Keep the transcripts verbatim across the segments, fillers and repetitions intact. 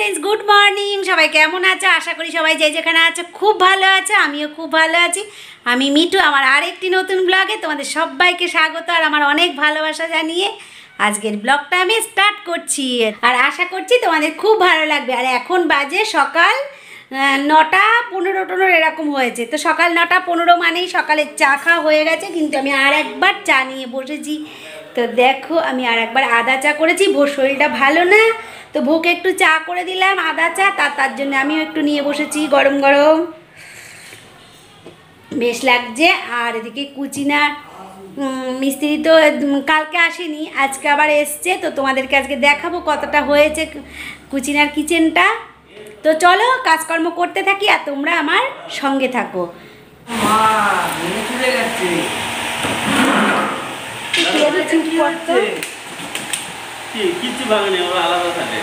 Friends good morning सबाई केमन आछो आशा करी सबाई जे जेखाने आछो खूब भालो आछो आमिओ खूब भालो आछि। आमी मिठू आमार आरेकटी नतुन ब्लगे तोमादेर सबाइके स्वागत और आमार अनेक भालोबासा जानिए आजकेर ब्लगटा आमी स्टार्ट करछि और आशा करछि तोमादेर खूब भालो लागबे। और एखन बाजे सकाल नटा पंद्रो टनो एरकम हयेछे तो सकाल नटा पंद्रो मानेई सकाले चा खाওয়া হয়ে গেছে কিন্তু আমি আর একবার চা নিয়ে বসেছি। তো দেখো আমি আর একবার আদা চা করেছি, ভোর শরীরটা ভালো না তো ভোকে একটু চা করে দিলাম আদা চা, তার তার জন্য আমিও একটু নিয়ে বসেছি গরম গরম বেশ লাগছে। আর এদিকে কুচিনা মিস্ত্রি তো কালকে আসেনি আজকে আবার এসছে, তো তোমাদেরকে আজকে দেখাবো কতটা হয়েছে কুচিনার কিচেনটা। তো চলো কাজকর্ম করতে থাকি আর তোমরা আমার সঙ্গে থাকো। কিছু ভাঙেনি ওরা আলাদা থাকে।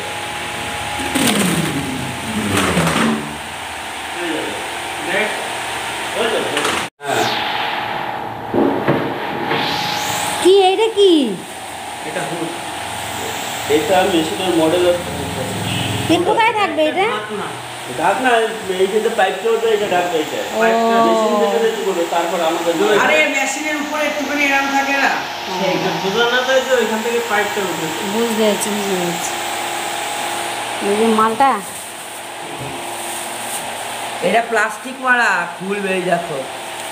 কি এটা কি এটা হুড, এটা মেশিনের মডেল কোথায় থাকবে এটা? ঢাকনা এই যে পাইপ চলবে এটা ঢাকবে এটা পাইপটা মেশিন থেকে একটু বলো তারপর আমাদের আরে মেশিনের উপরে একটুখানি এরকম থাকে না সেইটা বুঝা না যায় যে ওইখান থেকে পাইপটা উঠে বুঝতে পারছি বুঝতে পারছি এই যে মালটা এটা প্লাস্টিক মারা খুলবে এই দেখো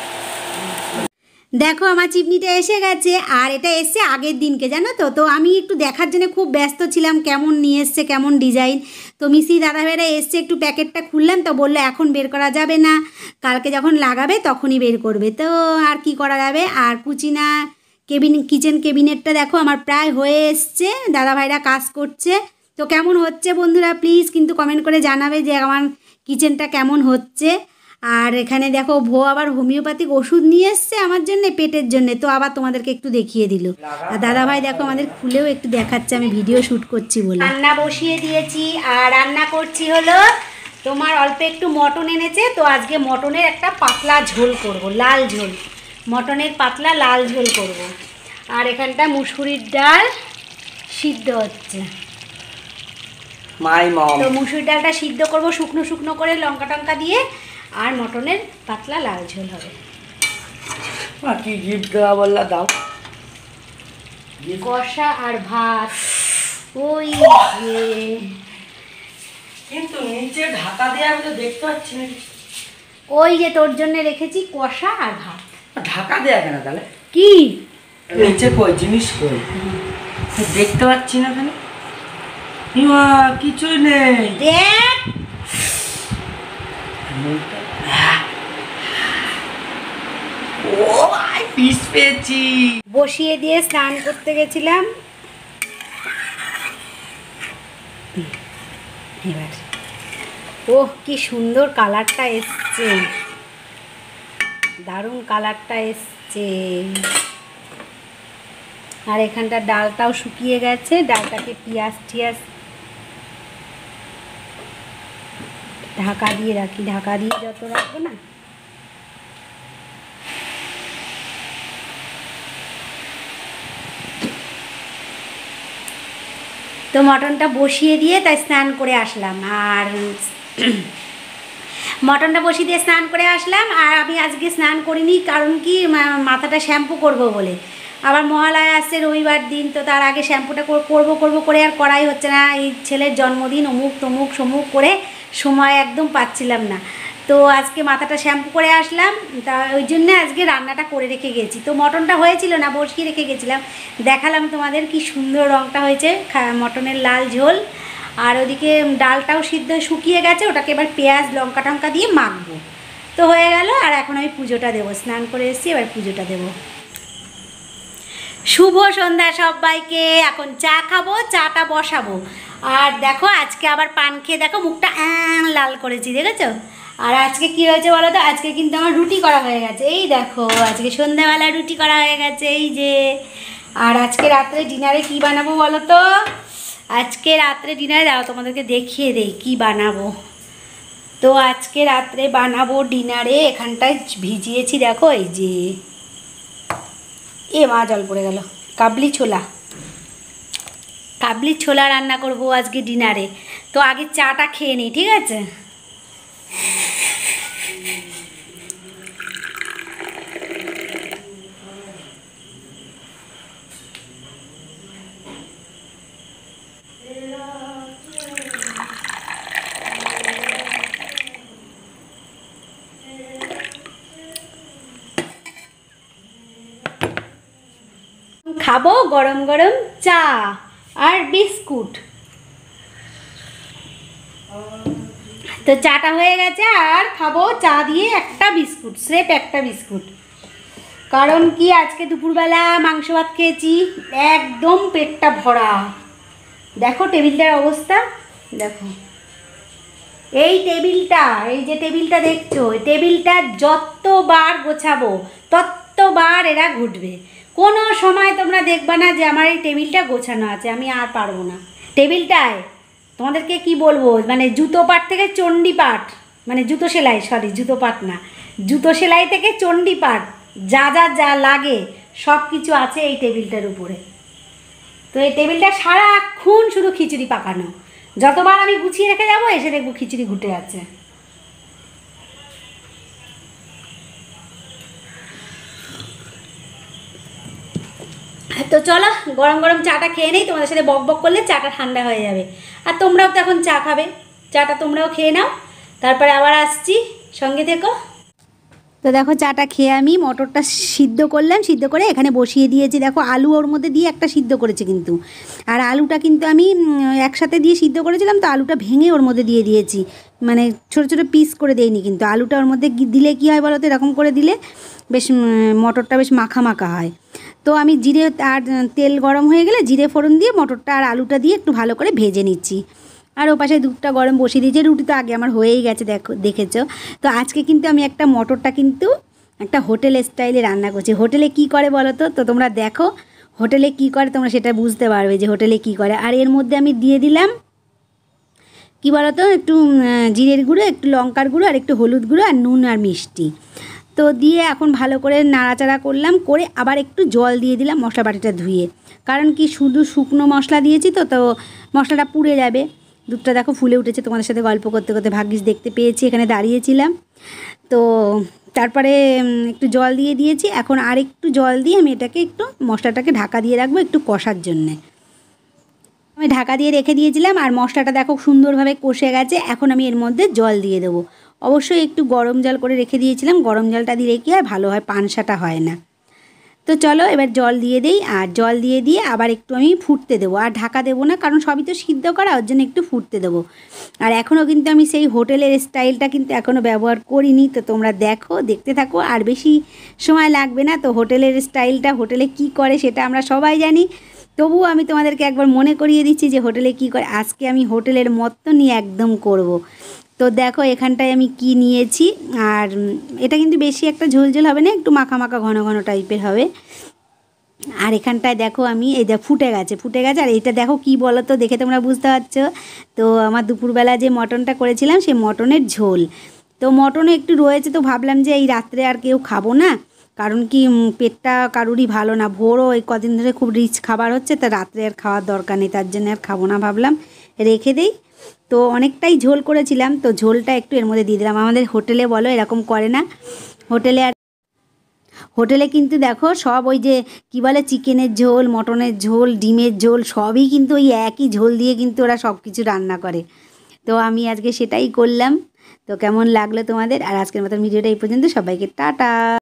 দেখো আমার চিমনিটা এসে গেছে আর এটা এসছে আগের দিনকে জানো তো। তো আমি একটু দেখার জন্য খুব ব্যস্ত ছিলাম কেমন নিয়ে এসছে কেমন ডিজাইন। তো মিস্ত্রি দাদাভাইরা এসছে একটু প্যাকেটটা খুললাম তো বললো এখন বের করা যাবে না, কালকে যখন লাগাবে তখনই বের করবে। তো আর কি করা যাবে। আর কুচিনা কেবিন কিচেন কেবিনেটটা দেখো আমার প্রায় হয়ে এসছে, দাদাভাইরা কাজ করছে। তো কেমন হচ্ছে বন্ধুরা প্লিজ কিন্তু কমেন্ট করে জানাবে যে আমার কিচেনটা কেমন হচ্ছে। আর এখানে দেখো ভো আবার হোমিওপ্যাথিক ওষুধ নিয়ে এসছে আমার জন্য পেটের জন্য, তো আবার তোমাদেরকে একটু দেখিয়ে দিল। আর দাদাভাই দেখো আমাদের খুলেও একটু দেখাচ্ছে আমি ভিডিও শ্যুট করছি বলে। রান্না বসিয়ে দিয়েছি আর রান্না করছি হলো তোমার অল্প একটু মটন এনেছে তো আজকে মটনের একটা পাতলা ঝোল করব, লাল ঝোল, মটনের পাতলা লাল ঝোল করব। আর এখানটা মুসুরির ডাল সিদ্ধ হচ্ছে মাই মম, তো মুসুরির ডালটা সিদ্ধ করব শুকনো শুকনো করে লঙ্কা টঙ্কা দিয়ে আর মটনের পাতলা লাল ঝোল হবে। কি গিফট দেওয়া বললা দাও। কষা আর ভাত ওই যে কিন্তু নিচে ঢাকা দেয়া আমি তো দেখতে পাচ্ছি না। ওই যে তোর জন্য রেখেছি কষা আর ভাত। ঢাকা দেয়া কেন তাহলে? কি নিচে কই জিনিস কই দেখতে পাচ্ছি না কেন? ইমা কিছুই নেই দেখ। ও ভাই পিস পেয়েছি। বসিয়ে দিয়ে স্নান করতে গেছিলাম এবার। ওহ কি সুন্দর কালারটা এসছে, দারুণ কালারটা এসছে। আর এখানটা ডালটাও শুকিয়ে গেছে, ডালটাকে পেঁয়াজ টিয়াজ ঢাকা দিয়ে রাখি, ঢাকা দিয়ে যত রাখবো না। তো মটনটা বসিয়ে দিয়ে তাই স্নান করে আসলাম। আর মটনটা বসিয়ে দিয়ে স্নান করে আসলাম আর আমি আজকে স্নান করিনি কারণ কি মাথাটা শ্যাম্পু করব বলে। আবার মহালয়া আসছে রবিবার দিন, তো তার আগে শ্যাম্পুটা করব করব করে আর করাই হচ্ছে না। এই ছেলের জন্মদিন অমুক তমুক সমুক করে সময় একদম পাচ্ছিলাম না, তো আজকে মাথাটা শ্যাম্পু করে আসলাম। তা ওই জন্যে আজকে রান্নাটা করে রেখে গেছি। তো মটনটা হয়েছিল না বসিয়ে রেখে গেছিলাম, দেখালাম তোমাদের কি সুন্দর রঙটা হয়েছে মটনের লাল ঝোল। আর ওদিকে ডালটাও সিদ্ধ শুকিয়ে গেছে, ওটাকে এবার পেঁয়াজ লঙ্কা টঙ্কা দিয়ে মাখবো। তো হয়ে গেল আর এখন আমি পুজোটা দেবো, স্নান করে এসেছি এবার পুজোটা দেবো। শুভ সন্ধ্যা সবাইকে, এখন চা খাবো, চাটা বসাবো। আর দেখো আজকে আবার পান খেয়ে দেখো মুখটা লাল করেছি দেখেছো। আর আজকে কি হয়েছে বলো তো, আজকে কিন্তু আমার রুটি করা হয়ে গেছে, এই দেখো আজকে সন্ধ্যাবেলা রুটি করা হয়ে গেছে এই যে। আর আজকে রাত্রে ডিনারে কি বানাবো বলো তো, আজকে রাত্রে ডিনারে দাও তোমাদেরকে দেখিয়ে দেই কি বানাবো। তো আজকে রাত্রে বানাবো ডিনারে এখানটায় ভিজিয়েছি দেখো এই যে, এ মা জল পড়ে গেল, কাবলি ছোলা। কাবলি ছোলা রান্না করব আজকে ডিনারে। তো আগে চাটা খেয়ে নিই, ঠিক আছে? খাবো গরম গরম চা আর বিস্কুট। তো চাটা হয়ে গেছে, আর খাবো চা দিয়ে একটা বিস্কুট, স্রেফ একটা বিস্কুট। কারণ কি আজকে দুপুরবেলা মাংস ভাত খেয়েছি, একদম পেটটা ভরা। দেখো টেবিলটার অবস্থা, দেখো এই টেবিলটা, এই যে টেবিলটা দেখছো, এই টেবিলটা যতবার গোছাবো ততবার এরা ঘুটবে। কোনো সময় তোমরা দেখবা না যে আমার এই টেবিলটা গোছানো আছে। আমি আর পারবো না। টেবিলটায় তোমাদেরকে কি বলবো, মানে জুতো পাট থেকে চণ্ডী পাট, মানে জুতো সেলাই, সরি জুতো পাট না, জুতো সেলাই থেকে চণ্ডী পাট, যা যা যা লাগে সব কিছু আছে এই টেবিলটার উপরে। তো এই টেবিলটা সারাক্ষণ শুধু খিচুড়ি পাকানো। যতবার আমি গুছিয়ে রেখে যাবো এসে দেখবো খিচুড়ি ঘুটে আছে। তো চলো গরম গরম চাটা খেয়ে নেই, তোমাদের সাথে বক বক করলে চাটা ঠান্ডা হয়ে যাবে। আর তোমরাও তো এখন চা খাবে, চাটা তোমরাও খেয়ে নাও, তারপরে আবার আসছি, সঙ্গে থেকো। তো দেখো চাটা খেয়ে আমি মটরটা সিদ্ধ করলাম, সিদ্ধ করে এখানে বসিয়ে দিয়েছি। দেখো আলু ওর মধ্যে দিয়ে একটা সিদ্ধ করেছি কিন্তু, আর আলুটা কিন্তু আমি একসাথে দিয়ে সিদ্ধ করেছিলাম, তো আলুটা ভেঙে ওর মধ্যে দিয়ে দিয়েছি, মানে ছোটো ছোটো পিস করে দেইনি কিন্তু। আলুটা ওর মধ্যে দিলে কী হয় বলো তো, এরকম করে দিলে বেশ মটরটা বেশ মাখা মাখা হয়। তো আমি জিরে আর তেল গরম হয়ে গেলে জিরে ফোড়ন দিয়ে মটরটা আর আলুটা দিয়ে একটু ভালো করে ভেজে নিচ্ছি। আর ও পাশে দুধটা গরম বসিয়ে দিয়েছে, রুটি তো আগে আমার হয়েই গেছে, দেখো দেখেছো। তো আজকে কিন্তু আমি একটা মটরটা কিন্তু একটা হোটেল স্টাইলে রান্না করছি। হোটেলে কি করে বলো তো, তো তোমরা দেখো হোটেলে কি করে, তোমরা সেটা বুঝতে পারবে যে হোটেলে কি করে। আর এর মধ্যে আমি দিয়ে দিলাম কি বলো তো, একটু জিরের গুঁড়ো, একটু লঙ্কার গুঁড়ো, আর একটু হলুদ গুঁড়ো, আর নুন আর মিষ্টি। তো দিয়ে এখন ভালো করে নাড়াচাড়া করলাম, করে আবার একটু জল দিয়ে দিলাম মশলা বাটিটা ধুয়ে। কারণ কি শুধু শুকনো মশলা দিয়েছি তো, তো মশলাটা পুড়ে যাবে। দুধটা দেখো ফুলে উঠেছে, তোমাদের সাথে গল্প করতে করতে ভাগ্যিস দেখতে পেয়েছি, এখানে দাঁড়িয়েছিলাম। তো তারপরে একটু জল দিয়ে দিয়েছি। এখন আর একটু জল দিয়ে আমি এটাকে একটু মশলাটাকে ঢাকা দিয়ে রাখবো একটু কষার জন্যে। আমি ঢাকা দিয়ে রেখে দিয়েছিলাম, আর মশলাটা দেখো সুন্দরভাবে কষে গেছে। এখন আমি এর মধ্যে জল দিয়ে দেবো। অবশ্যই একটু গরম জল করে রেখে দিয়েছিলাম, গরম জলটা দিলে কী হয়, ভালো হয়, পানসাটা হয় না। তো চলো এবার জল দিয়ে দেই, আর জল দিয়ে দিয়ে আবার একটু আমি ফুটতে দেবো, আর ঢাকা দেবো না, কারণ সবই তো সিদ্ধ করা, ওর জন্য একটু ফুটতে দেবো। আর এখনও কিন্তু আমি সেই হোটেলের স্টাইলটা কিন্তু এখনও ব্যবহার করিনি, তো তোমরা দেখো, দেখতে থাকো, আর বেশি সময় লাগবে না। তো হোটেলের স্টাইলটা হোটেলে কি করে সেটা আমরা সবাই জানি, তবুও আমি তোমাদেরকে একবার মনে করিয়ে দিচ্ছি যে হোটেলে কি করে। আজকে আমি হোটেলের মতো নিয়ে একদম করব। তো দেখো এখানটায় আমি কি নিয়েছি, আর এটা কিন্তু বেশি একটা ঝোলঝোল হবে না, একটু মাখা মাখা ঘন ঘন টাইপের হবে। আর এখানটায় দেখো আমি এই দেখ ফুটে গেছে, ফুটে গেছে। আর এইটা দেখো কি বলো তো, দেখে তোমরা বুঝতে পারছো। তো আমার দুপুরবেলা যে মটনটা করেছিলাম সেই মটনের ঝোল, তো মটনে একটু রয়েছে, তো ভাবলাম যে এই রাত্রে আর কেউ খাবো না, কারণ কি পেটটা কারুরই ভালো না, ভোরও এই কদিন ধরে খুব রিচ খাবার হচ্ছে, তো রাত্রে আর খাওয়ার দরকার নেই, তার জন্য আর খাবো না, ভাবলাম রেখে দেই। তো অনেকটাই ঝোল করেছিলাম, তো ঝোলটা একটু এর মধ্যে দিয়ে দিলাম। আমাদের হোটেলে বলো এরকম করে না, হোটেলে আর হোটেলে কিন্তু দেখো সব ওই যে কী বলে চিকেনের ঝোল, মটনের ঝোল, ডিমের ঝোল, সবই কিন্তু ওই একই ঝোল দিয়ে কিন্তু ওরা সব কিছু রান্না করে। তো আমি আজকে সেটাই করলাম। তো কেমন লাগলো তোমাদের? আর আজকের মতো ভিডিওটা এই পর্যন্ত, সবাইকে টাটা।